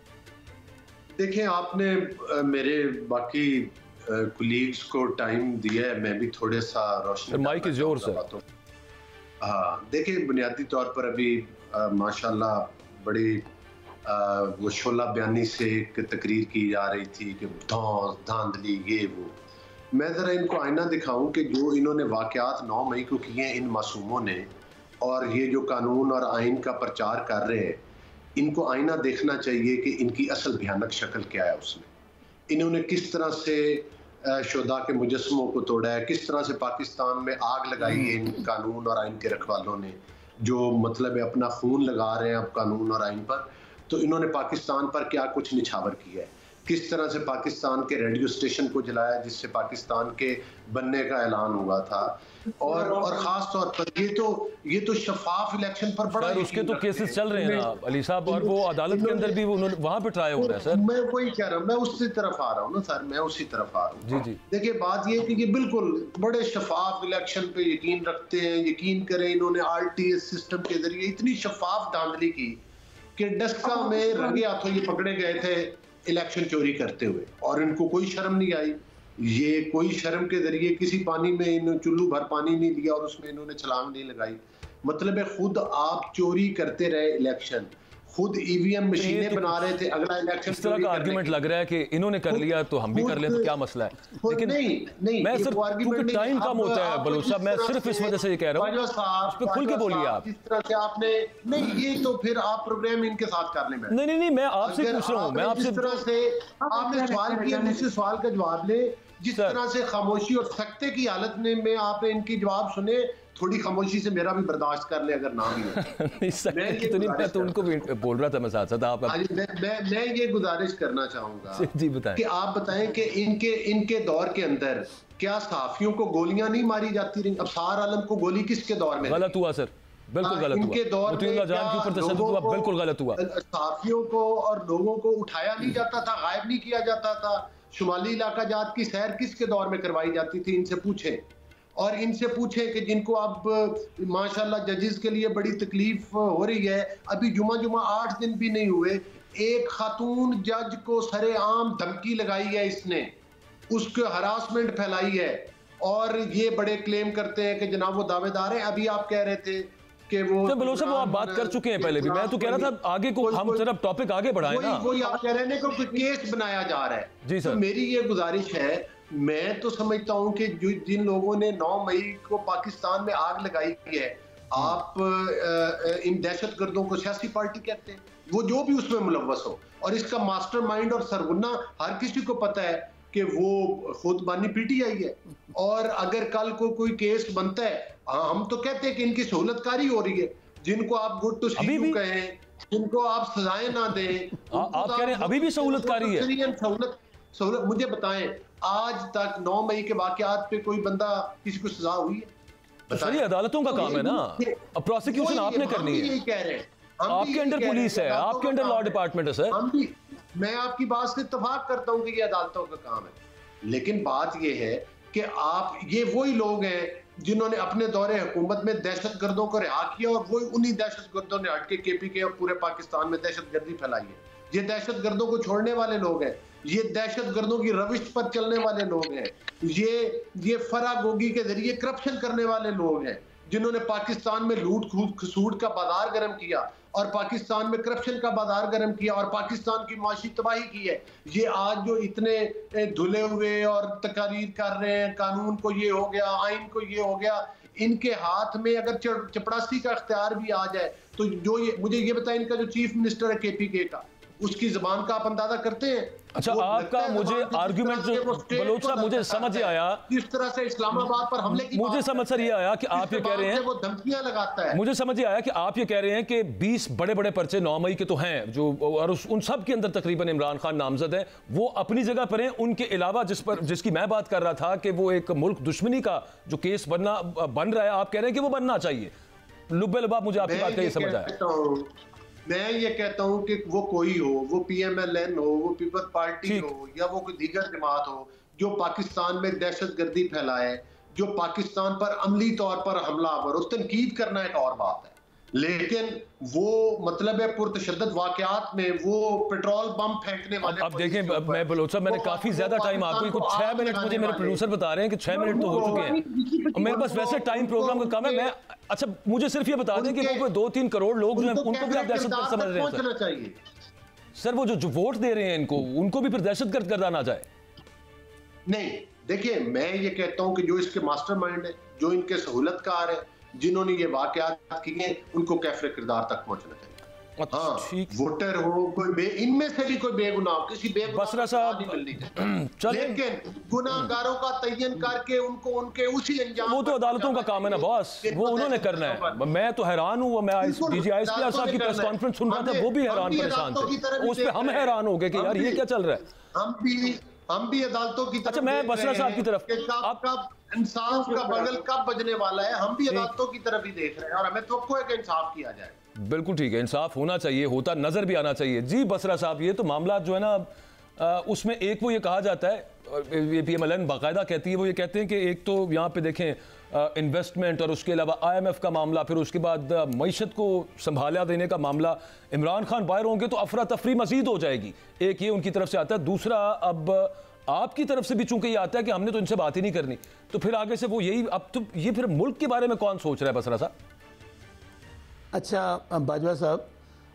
देखिए, आपने मेरे बाकी कुलीग्स को टाइम दिया है, मैं भी थोड़े सा रोशनी माइक की जोर से। हाँ, देखिए, बुनियादी तौर पर अभी माशाल्लाह बड़ी आ, वो शोला बयानी से एक तकरीर की जा रही थी कि धांधली ये वो। मैं ज़रा इनको आईना दिखाऊं कि जो इन्होंने वाक़यात नौ मई को किए हैं इन मासूमों ने, और ये जो कानून और आइन का प्रचार कर रहे हैं, इनको आईना देखना चाहिए कि इनकी असल भयानक शक्ल क्या है। उसमें इन्होंने किस तरह से शुहदा के मुजस्समों को तोड़ा है, किस तरह से पाकिस्तान में आग लगाई है इन कानून और आइन के रखवालों ने, जो मतलब है अपना खून लगा रहे हैं अब कानून और आइन पर। तो इन्होंने पाकिस्तान पर क्या कुछ निछावर किया है, किस तरह से पाकिस्तान के रेडियो स्टेशन को जलाया जिससे पाकिस्तान के बनने का ऐलान हुआ था। और और खास तौर पर ये तो ये तो शफाफ इलेक्शन पर बड़ा उसके तो केसेस चल रहे हैं ना अली साहब, और वो अदालत के अंदर भी वहां पे ट्राई हो रहा है सर। मैं वही कह रहा हूँ, मैं उसी तरफ आ रहा हूँ ना सर, मैं उसी तरफ आ रहा हूँ। जी जी देखिए, बात ये कि ये बिल्कुल बड़े शफाफ इलेक्शन पे यकीन रखते हैं। यकीन करें, इन्होंने आरटीएस सिस्टम के जरिए इतनी शफाफ धांधली की कि डस्का में रंगे हाथों ये पकड़े गए थे इलेक्शन चोरी करते हुए, और इनको कोई शर्म नहीं आई। ये कोई शर्म के जरिए किसी पानी में इन्होंने चुल्लू भर पानी नहीं लिया और उसमें इन्होंने छलांग नहीं लगाई। मतलब है खुद आप चोरी करते रहे इलेक्शन, खुद ईवीएम मशीनें तो बना रहे थे, अगला इलेक्शन इस तरह का आर्गुमेंट लग रहा है कि इन्होंने कर लिया तो हम भी कर लें, तो क्या मसला है? लेकिन नहीं नहीं मैं सिर्फ क्योंकि टाइम कम होता है बलूच साहब, मैं सिर्फ इस वजह से ये कह रहा हूँ, उस पर खुल के बोलिए आप। जिस तरह से आपने नहीं, ये तो फिर आप प्रोग्राम इनके साथ कर लें। नहीं नहीं नहीं मैं आपसे पूछ रहा हूँ, मैं आपसे जिस तरह से आपने सवाल किया, मुझसे सवाल का जवाब ले। जिस तरह से खामोशी और सख्ते की हालत में आपने इनकी जवाब सुने, थोड़ी खामोशी से मेरा भी बर्दाश्त कर ले अगर ना भी हो। मैं तो नहीं, मैं तो उनको भी बोल रहा था, मैं साथ साथ आप मैं मैं मैं ये गुजारिश करना चाहूंगा जी बताएं कि आप बताएं कि इनके इनके दौर के अंदर क्या सहाफियों को गोलियां नहीं मारी जाती रही? अबसार आलम को गोली किसके दौर में? गलत हुआ सर, बिल्कुल गलत हुआ। इनके दौर में जान के ऊपर तशद्दुद हुआ, बिल्कुल गलत हुआ। सहाफियों को और लोगों को उठाया नहीं जाता था, गायब नहीं किया जाता था। शुमाली इलाका जात की सैर किसके दौर में करवाई जाती थी? इनसे पूछें, और इनसे पूछें कि जिनको अब माशाल्लाह जजेस के लिए बड़ी तकलीफ हो रही है, अभी जुमा जुमा आठ दिन भी नहीं हुए, एक खातून जज को सरेआम धमकी लगाई है इसने, उसको हरासमेंट फैलाई है, और ये बड़े क्लेम करते हैं कि जनाब वो दावेदार हैं। अभी आप कह रहे थे कि वो तो बलोच साहब वो आप बात कर चुके हैं पहले भी, मैं तो कह रहा था आगे को हम जरा टॉपिक आगे बढ़ाएं ना। वही आप कह रहे हैं कि केस बनाया जा रहा है। जी सर, तो मेरी ये गुजारिश है, मैं तो समझता हूं कि जो जिन लोगों ने नौ मई को पाकिस्तान में आग लगाई है, आप इन दहशतगर्दों को सियासी पार्टी कहते हैं, वो जो भी उसमें मुलव्वस हो, और इसका मास्टरमाइंड और सरगुना हर किसी को पता है कि वो खुद बानी पीटीआई है। और अगर कल को कोई केस बनता है, हम तो कहते हैं कि इनकी सहूलतकारी हो रही है, जिनको आप गुड टू सी यू कहें, जिनको आप सजाएं ना दें, आप कह रहे हैं अभी भी सहूलतकारी है। सहूलत सहूलत मुझे बताएं, आज तक नौ मई के वाकयात पे कोई बंदा किसी को सजा हुई है? सही अदालतों का काम है ना, अब प्रोसिक्यूशन आपने करनी है। यही कह रहे हैं, आपके अंडर पुलिस है, आपके अंडर लॉ डिपार्टमेंट है सर। हम भी, मैं आपकी बात से इत्तेफाक करता हूं कि ये अदालतों का काम है, लेकिन बात ये है कि आप ये वही लोग हैं जिन्होंने अपने दौरे हुकूमत में दहशतगर्दों को रिहा किया, और वही उन्हीं दहशतगर्दों ने हटके केपीके और पूरे पाकिस्तान में दहशतगर्दी फैलाई है। ये दहशतगर्दों को छोड़ने वाले लोग हैं, ये दहशतगर्दों की रविश पर चलने वाले लोग हैं, ये ये फरागोगी के जरिए करप्शन करने वाले लोग हैं, जिन्होंने पाकिस्तान में लूट खसूट का बाजार गर्म किया, और पाकिस्तान में करप्शन का बाजार गर्म किया, और पाकिस्तान की माशी तबाही की है। ये आज जो इतने धुले हुए और तकारीर कर रहे हैं, कानून को ये हो गया, आइन को ये हो गया, इनके हाथ में अगर चपड़ासी का इख्तियार भी आ जाए, तो जो ये मुझे ये बताएं, इनका जो चीफ मिनिस्टर है केपीके का, उसकी जबान का आप अंदाजा करते हैं? अच्छा, आपका मुझे आर्गुमेंट जो बलोच साहब मुझे समझ आया, किस तरह से इस्लामाबाद पर हमले की मुझे समझ सर ये आया कि आप ये कह रहे हैं, वो धमकियां लगाता है। मुझे समझ ये आया कि आप ये कह रहे हैं कि बीस बड़े बड़े पर्चे नौ मई के तो हैं जो, और उस, उन सब के अंदर तकरीबन इमरान खान नामजद है, वो अपनी जगह पर हैं। उनके अलावा जिस पर जिसकी मैं बात कर रहा था कि वो एक मुल्क दुश्मनी का जो केस बनना बन रहा है, आप कह रहे हैं कि वो बनना चाहिए। लुब्बे लबाब मुझे आपकी बात का ये समझ आया। मैं ये कहता हूं कि वो कोई हो, वो पीएमएलएन हो, वो पीपल्स पार्टी हो, या वो कोई दीगर जमात हो, जो पाकिस्तान में दहशतगर्दी फैलाए, जो पाकिस्तान पर अमली तौर पर हमलावर, उस तनकीद करना एक और बात है, लेकिन वो मतलब है पुरतशद्दद वाकयात में वो पेट्रोल बम फेंकने वाले। अब देखें, मैं बलोच साहब, मैंने काफी ज्यादा टाइम आपको कुछ छह मिनट, मुझे मेरे प्रोड्यूसर बता रहे हैं कि छह मिनट तो हो चुके हैं, मेरे पास वैसे टाइम प्रोग्राम का कम है। मैं अच्छा, मुझे सिर्फ ये बता दें कि वो दो तीन करोड़ लोग जो हैं उनको भी आप दहशतगर्द समझ रहे हैं सर? सर वो जो जो वोट दे रहे हैं इनको, उनको भी फिर दहशतगर्द गर्दाना जाए? नहीं, देखिए मैं ये कहता हूं कि जो इसके मास्टरमाइंड है, जो इनके सहूलतकार है, जिन्होंने ये वाकयात किए, उनको कैफरे किरदार तक पहुंचना चाहिए। हाँ, वोटर हो कोई, इनमें से भी कोई बेगुनाह, किसी बसरा साहब, लेकिन गुनाहगारों का तयन करके उनको उनके उसी अंजाम, वो तो अदालतों का काम है ना बॉस, वो उन्होंने करना है। मैं तो हैरान हूँ, मैं डीजी आईएसपीआर साहब की प्रेस कॉन्फ्रेंस सुन रहा था, वो भी हैरान परेशान थे, उस पर हम हैरान हो गए कि यार ये क्या चल रहा है। हम भी हम भी अदालतों की तरफ, अच्छा मैं बसरा साहब की तरफ, आपका इंसाफ का बगल कब बजने वाला है, हम भी अदालतों की तरफ ही देख रहे हैं, और हमें तो है कि इंसाफ किया जाए। बिल्कुल ठीक है, इंसाफ होना चाहिए, होता नजर भी आना चाहिए। जी बसरा साहब, ये तो मामला जो है ना, आ, उसमें एक वो ये कहा जाता है, ये पीएमएलएन बाकायदा कहती है, वो ये कहते हैं कि एक तो यहाँ पे देखें इन्वेस्टमेंट, और उसके अलावा आईएमएफ का मामला, फिर उसके बाद मईशत को संभाला देने का मामला, इमरान खान बाहर होंगे तो अफरा तफरी मजीद हो जाएगी। एक ये उनकी तरफ से आता है, दूसरा अब आपकी तरफ से भी चूंकि ये आता है कि हमने तो इनसे बात ही नहीं करनी, तो फिर आगे से वो यही, अब तो ये फिर मुल्क के बारे में कौन सोच रहा है बसरा साहब? अच्छा बाजवा साहब,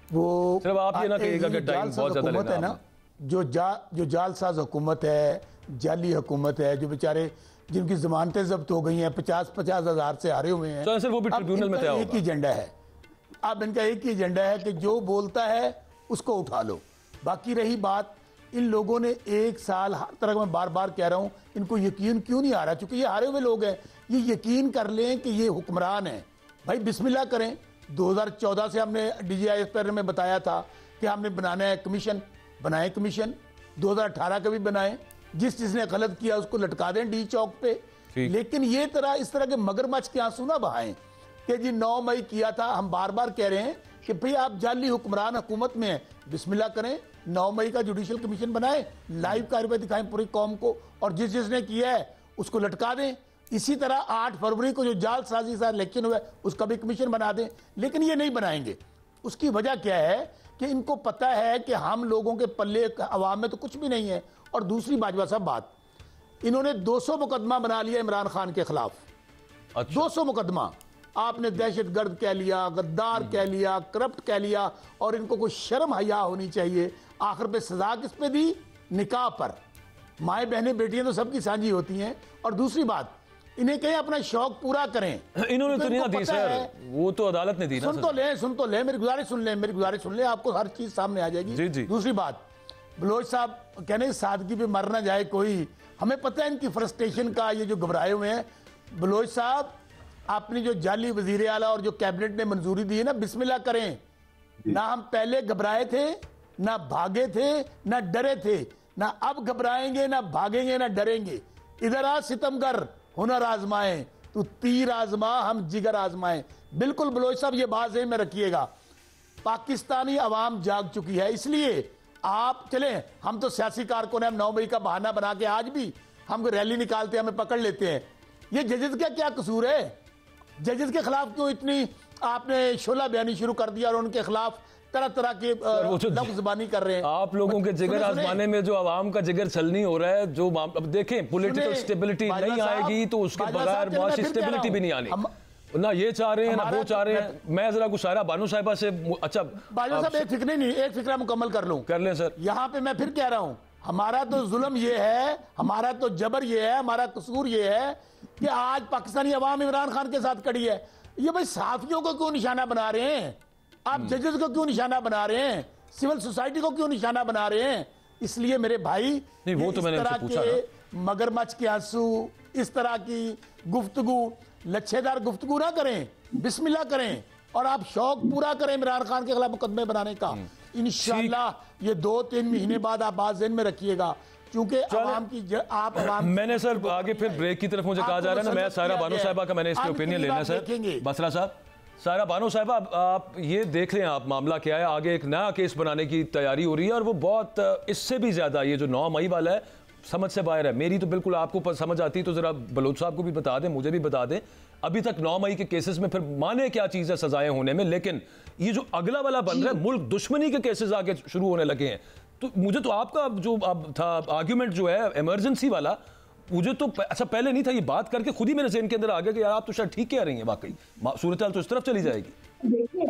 वो सिर्फ आप ये ना कहिएगा कि टाइम बहुत ज़्यादा लेना है ना, जो जा जो जालसाज हुकूमत है, जाली हुकूमत है, जो बेचारे जिनकी जमानतें जब्त हो गई हैं, पचास पचास हजार से हारे हुए हैं, तो सर वो भी ट्रिब्यूनल में एक ही एजेंडा है। अब इनका एक ही एजेंडा है कि जो बोलता है उसको उठा लो। बाकी रही बात, इन लोगों ने एक साल, हर तरह का मैं बार बार कह रहा हूं, इनको यकीन क्यों नहीं आ रहा, चूंकि ये हारे हुए लोग हैं, ये यकीन कर लें कि ये हुक्मरान हैं। भाई बिस्मिल्लाह करें। दो हज़ार चौदह से हमने डी जी आई एस पर में बताया था कि हमने बनाना है कमीशन, बनाए कमीशन, दो हज़ार अठारह का भी बनाए, जिस जिसने गलत किया उसको लटका दें डी चौक पे। लेकिन ये तरह इस तरह के मगरमच्छ के आंसू ना बहाएं कि जी नौ मई किया था। हम बार बार कह रहे हैं कि भाई आप जाली हुक्मरान हुकूमत में हैं, बिस्मिल्लाह करें, नौ मई का जुडिशल कमीशन बनाए, लाइव कार्रवाई दिखाएं पूरी कौम को, और जिस जिसने किया है उसको लटका दें। इसी तरह आठ फरवरी को जो जालसाजी से इलेक्शन हुआ उसका भी कमीशन बना दें। लेकिन ये नहीं बनाएंगे। उसकी वजह क्या है कि इनको पता है कि हम लोगों के पल्ले अवाम में तो कुछ भी नहीं है। और दूसरी बाजवा साहब बात, इन्होंने दो सौ मुकदमा बना लिया इमरान खान के खिलाफ। अच्छा। दो सौ मुकदमा आपने दहशतगर्द कह लिया, गद्दार कह लिया, करप्ट कह लिया, और इनको कोई शर्म हया होनी चाहिए। आखिर पे सजा किस पे दी? निकाह पर। माए बहनें बेटियां तो सबकी साझी होती हैं। और दूसरी बात, इन्हें कहें अपना शौक पूरा करें। इन्होंने तो नहीं दी सर, वो तो अदालत ने दी ना। सुन तो ले सुन तो ले मेरी गुजारिश सुन ले मेरी गुजारिश सुन ले आपको हर चीज सामने आ जाएगी। जी जी। दूसरी बात, बलोच साहब कहने सादगी पे मर ना जाए कोई, हमें पता है इनकी फ्रस्ट्रेशन का, ये जो घबराए हुए हैं। बलोच साहब, आपने जो जाली वजीर आला और जो कैबिनेट ने मंजूरी दी है ना, बिस्मिल्लाह करें। ना हम पहले घबराए थे, ना भागे थे, ना डरे थे, ना अब घबराएंगे, ना भागेंगे, ना डरेंगे। इधर आ सितमगर, हुनर आजमाए, तू तीर आजमा, हम जिगर आजमाए। बिल्कुल बलोच साहब ये बात ज़हन में रखिएगा, पाकिस्तानी अवाम जाग चुकी है। इसलिए आप चले, हम तो सियासी कारकुन हैं, हम नौ मई का बहाना बना के आज भी हम रैली निकालते हैं, हमें पकड़ लेते हैं। ये जजेस का क्या कसूर है? जजेस के खिलाफ क्यों इतनी आपने शोला बयानी शुरू कर दिया और उनके खिलाफ तरह तरह के लफ्ज़ ज़बानी कर रहे हैं? आप लोगों के जिगर आजमाने में जो आवाम का जिगर छलनी हो रहा है, जो अब देखें पॉलिटिकल स्टेबिलिटी नहीं आएगी तो उसके बगैर मुआशी स्टेबिलिटी भी नहीं आनी ना। ये चाह रहे हैं ना वो चाह रहे हैं। मैं जरा गुशारा बानो साहिबा से, अच्छा बानो साहब एक फिक्र नहीं, एक फिक्रा मुकम्मल कर लूं। कर लें सर। यहाँ पे मैं फिर कह रहा हूँ, हमारा तो जुल्म ये है, हमारा तो जबर ये है, हमारा कसूर ये है कि आज पाकिस्तानी अवाम इमरान खान के साथ खड़ी है। ये भाई साफियों को क्यों निशाना बना रहे हैं? आप जजेस को क्यों निशाना बना रहे हैं? सिविल सोसाइटी को क्यों निशाना बना रहे हैं? इसलिए मेरे भाई, नहीं वो तो मैंने तरह के मगरमच्छ के आंसू, इस तरह की गुफ्तगू, लच्छेदार गुफ्तगू ना करें, बिस्मिल्लाह करें और आप शौक पूरा करें इमरान खान के खिलाफ मुकदमे बनाने का। इंशाअल्लाह ये दो तीन महीने बाद आप बात ज़हन में रखिएगा, क्योंकि आवाम की ज, आप आवाम मैंने सर आगे फिर ब्रेक की तरफ मुझे कहा जा रहा है ना, मैं सारा बानो साहिबा का मैंने इसके ओपिनियन लेना है सर। बसरा साहब, सारा बानो साहिबा, आप ये देख लें आप मामला क्या है। आगे एक नया केस बनाने की तैयारी हो रही है और वो बहुत इससे भी ज़्यादा, ये जो नौ मई वाला है समझ से बाहर है। मेरी तो बिल्कुल आपको समझ आती तो ज़रा बलोच साहब को भी बता दें, मुझे भी बता दें। अभी तक नौ मई के केसेस में फिर माने क्या चीज़ है सजाएं होने में, लेकिन ये जो अगला वाला बन रहा है, मुल्क दुश्मनी के केसेस आगे शुरू होने लगे हैं। तो मुझे तो आपका जो अब था आर्ग्यूमेंट जो है इमरजेंसी वाला, मुझे तो अच्छा पहले नहीं था, ये बात करके खुद ही मेरे ज़हन के अंदर आ गया कि यार आप तो शायद ठीक कह रही हैं, वाकई सूरत हाल तो इस तरफ चली जाएगी। देखिए,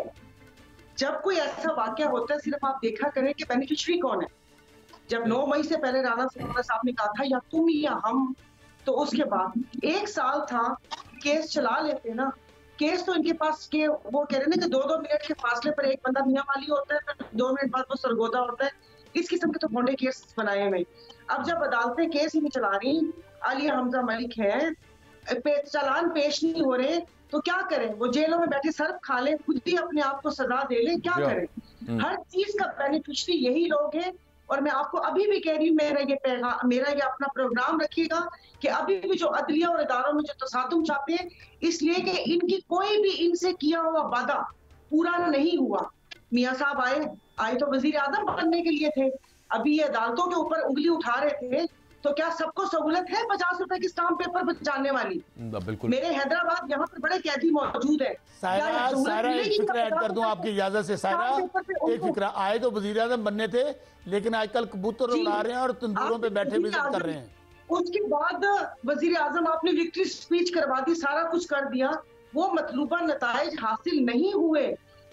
जब कोई ऐसा वाकया होता है, सिर्फ आप देखा करें कि बेनिफिशियरी कौन है। जब नौ मई से पहले राणा सिंह साहब ने कहा था या तुम या हम, तो उसके बाद एक साल था, केस चला लेते ना। केस तो इनके पास के वो कह रहे हैं कि दो दो मिनट के फासले पर एक बंदा मियां वाली होता है, फिर दो मिनट बाद वो सरगोदा होता है। इस किस्म के तो भोंडे केस बनाए हुए। अब जब अदालतें केस ही नहीं चला रही, आलिया हमजा मलिक है, पे, चालान पेश नहीं हो रहे, तो क्या करें? वो जेलों में बैठे सर्फ खा ले, खुद ही अपने आप को सजा दे ले, क्या करें? हर चीज का बेनिफिशियरी यही लोग हैं। और मैं आपको अभी भी कह रही हूँ, मेरा ये पैगाम, मेरा ये अपना प्रोग्राम रखिएगा कि अभी भी जो अदलिया और इदारों में जो तसादुम छापे हैं, इसलिए कि इनकी कोई भी इनसे किया हुआ वादा पूरा नहीं हुआ। मियाँ साहब आए आए तो वजीर आजम बनने के लिए थे, अभी ये अदालतों के ऊपर उंगली उठा रहे थे, तो क्या सबको सहूलत है पचास रुपए की स्टाम्प पेपर बचाने वाली? बिल्कुल। मेरे हैदराबाद यहाँ पर बड़े कैदी मौजूद है। सायरा, सायरा एक फिक्र ऐड कर दूं आपकी इजाजत से। सायरा एक फिक्र, आए तो वजीर आजम बनने थे, लेकिन आजकल कबूतर उड़ा रहे हैं और तंदूरों पे बैठे विजिट कर रहे हैं। उसके बाद वजीर आजम आपने विक्ट्री स्पीच करवा दी, सारा कुछ कर दिया, वो मतलूबा नताइज हासिल नहीं हुए।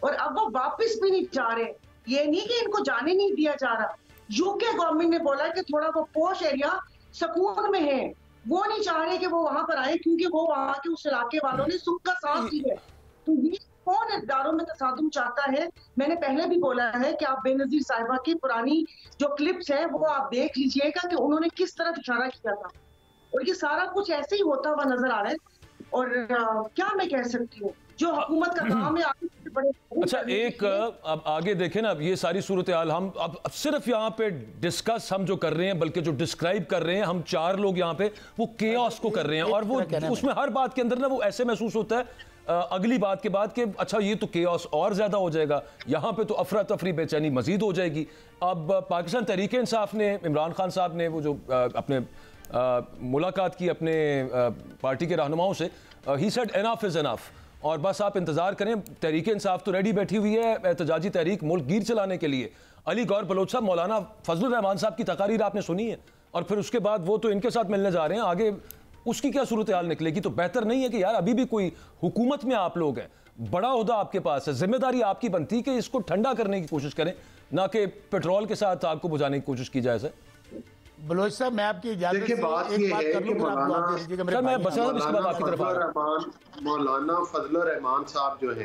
और अब वो वापस भी नहीं जा रहे। ये नहीं कि इनको जाने नहीं दिया जा रहा। यूके गवर्नमेंट ने बोला कि थोड़ा वो पोश एरिया सुकून में है, वो नहीं चाह रहे कि वो वहां पर आए, क्योंकि वो वहां के उस इलाके वालों ने सुख का सांस ली है। तो ये कौन इदारों में तसादुम चाहता है? मैंने पहले भी बोला है कि आप बेनजीर साहिबा की पुरानी जो क्लिप्स है वो आप देख लीजिएगा कि उन्होंने किस तरफ इशारा किया था, और ये सारा कुछ ऐसे ही होता हुआ नजर आ रहा है। और आ, क्या मैं कह सकती हूँ, जो हुकूमत का काम है आगे बड़े। अच्छा, एक अब आगे देखें ना, अब ये सारी सूरत हाल हम अब, अब सिर्फ यहाँ पे डिस्कस हम जो कर रहे हैं, बल्कि जो डिस्क्राइब कर रहे हैं हम चार लोग यहाँ पे, वो केओस को कर रहे हैं। और वो उसमें हर बात के अंदर ना वो ऐसे महसूस होता है आ, अगली बात के बाद कि अच्छा ये तो केओस और ज्यादा हो जाएगा, यहाँ पे तो अफरा तफरी बेचैनी मजीद हो जाएगी। अब पाकिस्तान तहरीक इंसाफ ने, इमरान खान साहब ने वो जो आ, अपने आ, मुलाकात की अपने आ, पार्टी के रहनुमाओं से, he said enough is enough, और बस आप इंतजार करें, तहरीक इंसाफ तो रेडी बैठी हुई है एहतजाजी तहरीक मुल्क गिर चलाने के लिए। अली गौर बलोच साहब, मौलाना फजलुर रहमान साहब की तकारीर आपने सुनी है, और फिर उसके बाद वो तो इनके साथ मिलने जा रहे हैं, आगे उसकी क्या सूरत हाल निकलेगी? तो बेहतर नहीं है कि यार अभी भी कोई हुकूमत में आप लोग हैं, बड़ा ओहदा आपके पास है, जिम्मेदारी आपकी बनती है कि इसको ठंडा करने की कोशिश करें, ना कि पेट्रोल के साथ आग को बुझाने की कोशिश की जाए। सर बलोच साहब, मैं आपकी इजाजत से एक बात कर लूं, सर मैं बस इसके बाद आपकी तरफ आ रहा हूं। मौलाना फजलुर रहमान साहब जो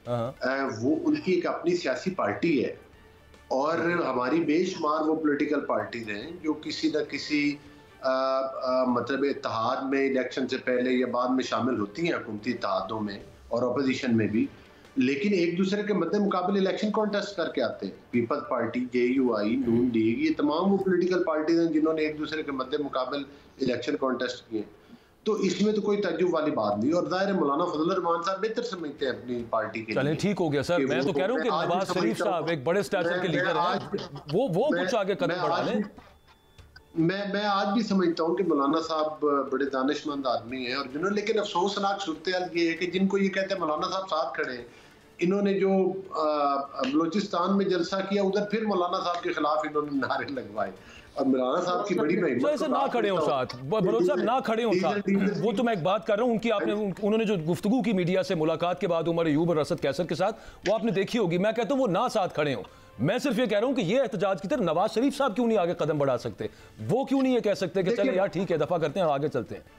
हैं वो उनकी एक अपनी सियासी पार्टी है, और हमारी बेशुमार वो पॉलिटिकल पार्टीज हैं जो किसी न किसी आ, आ, मतलब इत्तेहाद में इलेक्शन से पहले या बाद में शामिल होती हैं, हुकूमती इत्तेहादों में और अपोजिशन में भी, लेकिन एक दूसरे के मद्दे मुकाबले इलेक्शन कॉन्टेस्ट करके आते हैं। People's party, J U I, Noon league, ये तमाम वो पॉलिटिकल पार्टीज हैं जिन्होंने एक दूसरे के मद्दे मुकाबले इलेक्शन कॉन्टेस्ट किए। तो इसमें तो कोई तजुब वाली बात नहीं, और जाहिर है मौलाना फजलुर रहमान साहब बेहतर समझते हैं अपनी पार्टी के। चलें ठीक हो गया सर, मैं तो कह रहा हूँ कि नवाज शरीफ साहब एक बड़े स्टेचर के लीडर हैं, वो वो कुछ आगे कदम बढ़ा लें। मैं मैं आज भी समझता हूँ कि मौलाना साहब बड़े दानिशमंद आदमी हैं, और जिन्होंने, लेकिन अफसोसनाक सूरत-ए-हाल ये है कि जिनको ये कहते हैं मौलाना साहब साथ खड़े हैं, इन्होंने जो बलूचिस्तान में जलसा किया उधर फिर मौलाना साहब के खिलाफ इन्होंने नारे लगवाए, और मौलाना साहब की बड़ी हिम्मत ना खड़े हो साथ, बलोच साहब ना खड़े हो साथ, वो तो मैं एक बात कर रहा हूँ उनकी, आपने उन्होंने जो गुफ्तगू की मीडिया से मुलाकात के बाद उमर अयूब और रसद कैसर के साथ, वो आपने देखी होगी। मैं कहता हूँ वो ना साथ खड़े हो, मैं सिर्फ ये कह रहा हूं कि ये एहतजाज की तरह नवाज शरीफ साहब क्यों नहीं आगे कदम बढ़ा सकते? वो क्यों नहीं ये कह सकते कि चले यार ठीक है दफा करते हैं और आगे चलते हैं?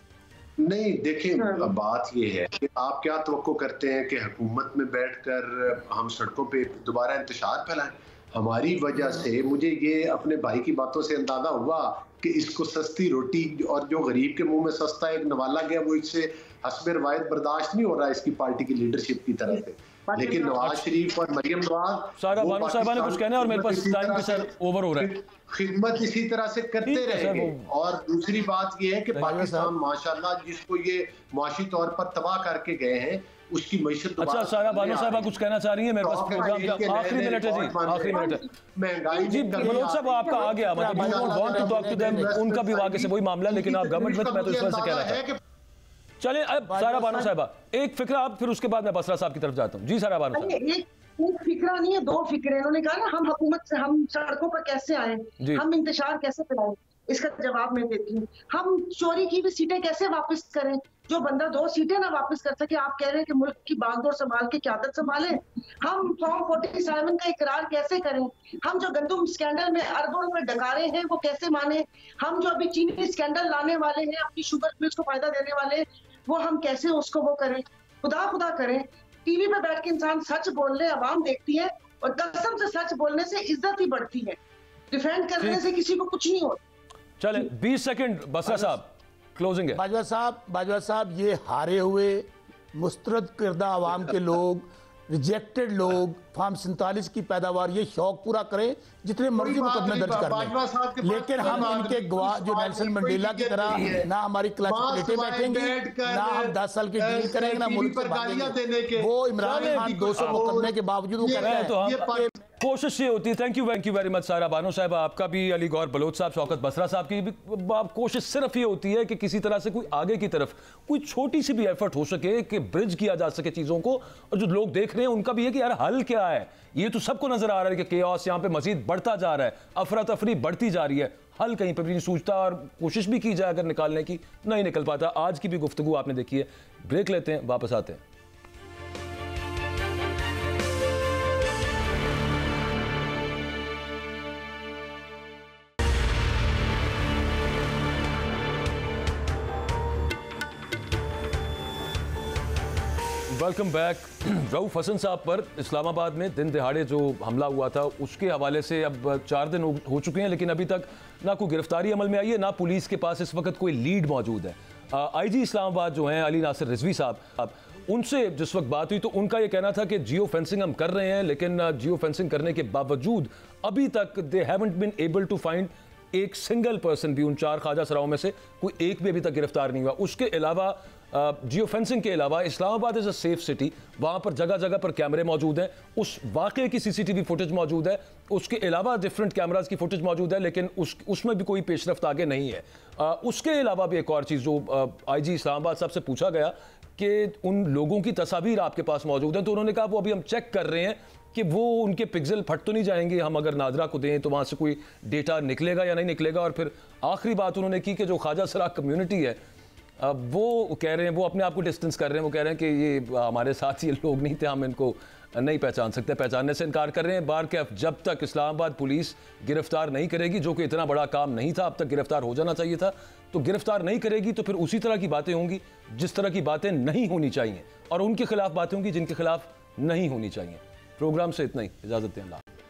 नहीं देखिए, बात ये है कि आप क्या तवक्को करते हैं कि हुकूमत में बैठकर हम सड़कों पे दोबारा इंतशार फैलाएं? हमारी वजह से मुझे ये अपने भाई की बातों से अंदाजा हुआ कि इसको सस्ती रोटी और जो गरीब के मुंह में सस्ता एक नवाला गया वो इससे हस्बे रवायत बर्दाश्त नहीं हो रहा इसकी पार्टी की लीडरशिप की तरफ से। लेकिन नवाज शरीफ और मरियम नवाज, सारा बानो साहबा ने कुछ कहना है और मेरे पास टाइम के सर ओवर हो रहा है, खिदमत इसी तरह से करते रहेंगे। और दूसरी बात ये है कि पाकिस्तान माशाल्लाह जिसको ये माशी तौर पर तबाह करके गए हैं उसकी मईशत। अच्छा सारा बानो साहबा कुछ कहना चाह रही है, मेरे पास प्रोग्राम का आखिरी मिनट है जी, आखिरी मिनट है। महंगाई जी बलोच साहब आपका आ गया, मतलब you don't want to talk to them, उनका भी वाकई से वही मामला, लेकिन आप गवर्नमेंट में, मैं तो इस वजह से कह रहा था। चले अब सारा बानो साहबा एक फिक्रा आप, फिर उसके बाद मैं बसरा साहब की तरफ जाता हूँ। जी सारा बानो साहब। एक फिक्रा नहीं है, दो फिक्रे। उन्होंने कहा ना हम हुकूमत से, हम सड़कों पर कैसे आए, हम इंतशार कैसे फैलाएं, इसका जवाब मैं देती हूँ। हम चोरी की भी सीटें कैसे वापस करें, जो बंदा दो सीटें ना वापस कर सके। आप कह रहे हैं कि मुल्क की बागडोर संभाल के क़यादत संभाले। हम फॉर्म फोर्टी सेवन का इकरार कैसे करें? हम जो गंदम स्कैंडल में अरबों रुपए डकारे हैं वो कैसे माने? हम जो अभी चीनी स्कैंडल लाने वाले हैं, अपनी शुगर मिल्स को फायदा देने वाले, वो हम कैसे उसको वो करें? खुदा खुदा करें, टीवी पे बैठ के इंसान सच बोल ले, आवाम देखती है, और कसम से सच बोलने से इज्जत ही बढ़ती है, डिफेंड करने से किसी को कुछ नहीं होता। चले बीस सेकंड बसरा साहब, क्लोजिंग है। बाजवा साहब, बाजवा साहब ये हारे हुए मुस्तरद किरदा आवाम के लोग, रिजेक्टेड लोग, फार्म सैंतालीस की पैदावार, ये शौक पूरा करें जितने मर्जी मुकदमे दर्ज कर लें, लेकिन हम इनके गवाह जो नेल्सन मंडेला की तरह ना हमारी क्लच प्लेटें बैठेंगे, ना हम दस साल की डील करेंगे, ना मुल्क से भागेंगे। वो इमरान खान दो सौ मुकदमे के बावजूद वो कर रहे हैं। कोशिश ये होती है। Thank you thank you very much Sara Bano साहब, आपका भी, अली गौर बलोच साहब, शौकत बसरा साहब की भी कोशिश सिर्फ ये होती है कि किसी तरह से कोई आगे की तरफ कोई छोटी सी भी एफर्ट हो सके कि ब्रिज किया जा सके चीज़ों को, और जो लोग देख रहे हैं उनका भी है कि यार हल क्या है। ये तो सबको नजर आ रहा है कि केओस यहाँ पे मजीद बढ़ता जा रहा है, अफरा तफरी बढ़ती जा रही है, हल कहीं पर भी नहीं सूझता, और कोशिश भी की जाए अगर निकालने की, नहीं निकल पाता। आज की भी गुफ्तगू आपने देखी है। ब्रेक लेते हैं, वापस आते हैं। Welcome back. रऊफ हसन साहब पर इस्लामाबाद में दिन दिहाड़े जो हमला हुआ था उसके हवाले से अब चार दिन हो, हो चुके हैं, लेकिन अभी तक ना कोई गिरफ्तारी अमल में आई है, ना पुलिस के पास इस वक्त कोई लीड मौजूद है। आईजी इस्लामाबाद जो हैं अली नासिर रिजवी साहब, अब उनसे जिस वक्त बात हुई तो उनका ये कहना था कि जियो फेंसिंग हम कर रहे हैं, लेकिन जियो फेंसिंग करने के बावजूद अभी तक they haven't been able to find एक सिंगल पर्सन भी, उन चार ख्वाजा सराओं में से कोई एक भी अभी तक गिरफ्तार नहीं हुआ। उसके अलावा जियो फेंसिंग के अलावा Islamabad is a safe city, वहाँ पर जगह जगह पर कैमरे मौजूद हैं, उस वाक़े की सीसीटीवी फुटेज मौजूद है, उसके अलावा डिफरेंट कैमराज की फुटेज मौजूद है, लेकिन उस उसमें भी कोई पेशरफ्त आगे नहीं है। आ, उसके अलावा भी एक और चीज़ जो आई जी इस्लामाबाद साहब से पूछा गया कि उन लोगों की तस्वीर आपके पास मौजूद हैं, तो उन्होंने कहा वो अभी हम चेक कर रहे हैं कि वो उनके पिक्सल फट तो नहीं जाएंगे, हम अगर नादरा को दें तो वहाँ से कोई डेटा निकलेगा या नहीं निकलेगा। और फिर आखिरी बात उन्होंने की कि जो ख्वाजा सरा कम्युनिटी है वो कह रहे हैं, वो अपने आप को डिस्टेंस कर रहे हैं, वो कह रहे हैं कि ये हमारे साथ ये लोग नहीं थे, हम इनको नहीं पहचान सकते, पहचानने से इनकार कर रहे हैं। बार कैफ जब तक इस्लामाबाद पुलिस गिरफ्तार नहीं करेगी, जो कि इतना बड़ा काम नहीं था, अब तक गिरफ्तार हो जाना चाहिए था, तो गिरफ्तार नहीं करेगी तो फिर उसी तरह की बातें होंगी जिस तरह की बातें नहीं होनी चाहिए, और उनके खिलाफ बातें होंगी जिनके खिलाफ नहीं होनी चाहिए। प्रोग्राम से इतना ही, इजाज़त दें। अल्लाह।